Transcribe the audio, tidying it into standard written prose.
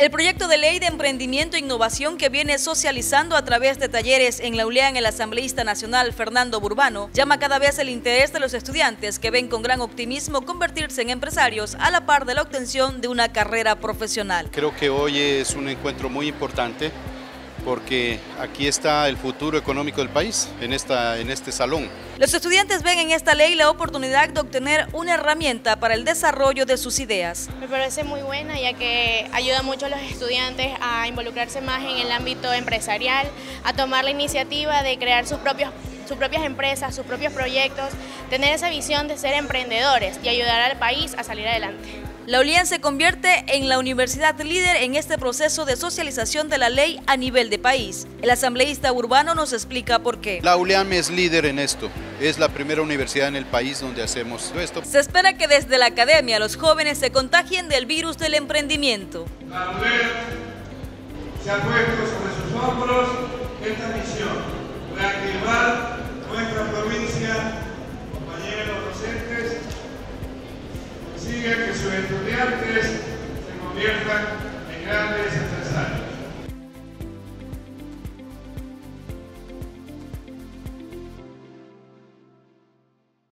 El proyecto de ley de emprendimiento e innovación que viene socializando a través de talleres en la ULEAN el asambleísta nacional Fernando Burbano llama cada vez el interés de los estudiantes que ven con gran optimismo convertirse en empresarios a la par de la obtención de una carrera profesional. Creo que hoy es un encuentro muy importante porque aquí está el futuro económico del país, en este salón. Los estudiantes ven en esta ley la oportunidad de obtener una herramienta para el desarrollo de sus ideas. Me parece muy buena, ya que ayuda mucho a los estudiantes a involucrarse más en el ámbito empresarial, a tomar la iniciativa de crear sus propias empresas, sus propios proyectos, tener esa visión de ser emprendedores y ayudar al país a salir adelante. La ULEAN se convierte en la universidad líder en este proceso de socialización de la ley a nivel de país. El asambleísta Burbano nos explica por qué. La ULEAN es líder en esto, es la primera universidad en el país donde hacemos esto. Se espera que desde la academia los jóvenes se contagien del virus del emprendimiento. La ULEAN se ha puesto sobre sus hombros esta misión, reactivar nuestra provincia